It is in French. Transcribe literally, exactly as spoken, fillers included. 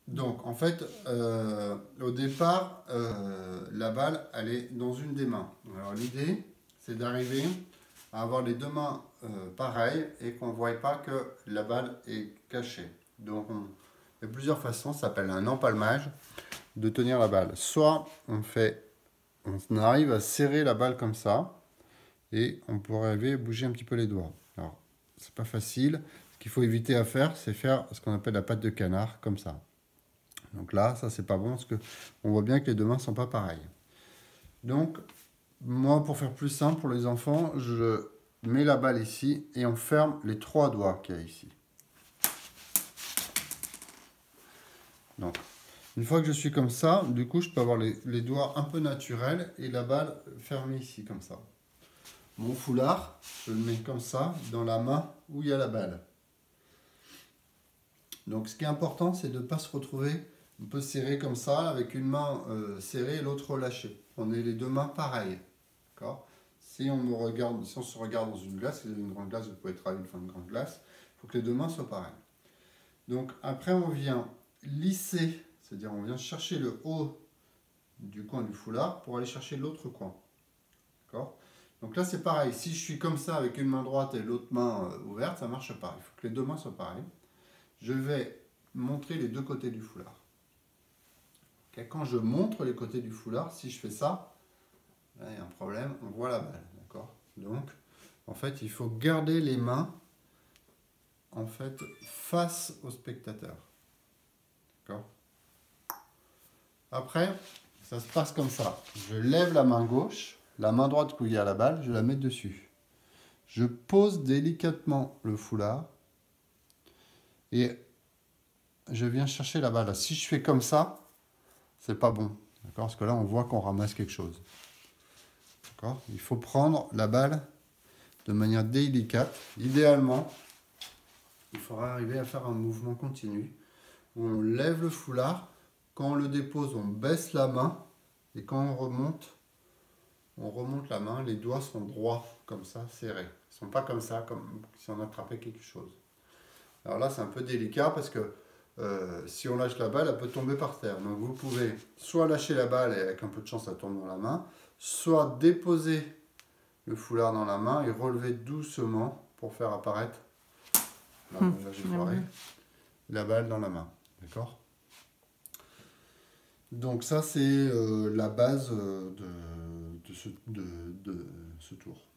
Donc, en fait, euh, au départ, euh, la balle, elle est dans une des mains. Alors, l'idée, c'est d'arriver à avoir les deux mains euh, pareilles et qu'on ne voit pas que la balle est cachée. Donc, on, il y a plusieurs façons, ça s'appelle un empalmage, de tenir la balle. Soit on fait, on arrive à serrer la balle comme ça et on pourrait arriver à bouger un petit peu les doigts. Alors, c'est pas facile. Ce qu'il faut éviter à faire, c'est faire ce qu'on appelle la patte de canard, comme ça. Donc là, ça c'est pas bon parce que on voit bien que les deux mains sont pas pareilles. Donc, moi pour faire plus simple pour les enfants, je mets la balle ici et on ferme les trois doigts qu'il y a ici. Donc, une fois que je suis comme ça, du coup je peux avoir les, les doigts un peu naturels et la balle fermée ici comme ça. Mon foulard, je le mets comme ça dans la main où il y a la balle. Donc ce qui est important, c'est de ne pas se retrouver un peu serré comme ça, avec une main euh, serrée et l'autre relâchée. On est les deux mains pareilles. Si on, me regarde, si on se regarde dans une glace, si vous avez une grande glace, vous pouvez travailler devant une grande glace, il faut que les deux mains soient pareilles. Donc après on vient lisser, c'est-à-dire on vient chercher le haut du coin du foulard pour aller chercher l'autre coin. D'accord ? Donc là c'est pareil, si je suis comme ça avec une main droite et l'autre main euh, ouverte, ça ne marche pas. Il faut que les deux mains soient pareilles. Je vais montrer les deux côtés du foulard. Okay, quand je montre les côtés du foulard, si je fais ça, là, il y a un problème, on voit la balle. Donc, en fait, il faut garder les mains en fait, face au spectateur. D'accord ? Après, ça se passe comme ça. Je lève la main gauche, la main droite où il y a la balle, je la mets dessus. Je pose délicatement le foulard et je viens chercher la balle. Si je fais comme ça, c'est pas bon. D'accord ? Parce que là, on voit qu'on ramasse quelque chose. D'accord ? Il faut prendre la balle de manière délicate. Idéalement, il faudra arriver à faire un mouvement continu où on lève le foulard. Quand on le dépose, on baisse la main. Et quand on remonte, on remonte la main. Les doigts sont droits, comme ça, serrés. Ils ne sont pas comme ça, comme si on attrapait quelque chose. Alors là, c'est un peu délicat parce que euh, si on lâche la balle, elle peut tomber par terre. Donc vous pouvez soit lâcher la balle et avec un peu de chance, ça tombe dans la main, soit déposer le foulard dans la main et relever doucement pour faire apparaître, là, Hum, là, j'ai foiré, la balle dans la main. D'accord ? Donc ça, c'est euh, la base euh, de, de, ce, de, de ce tour.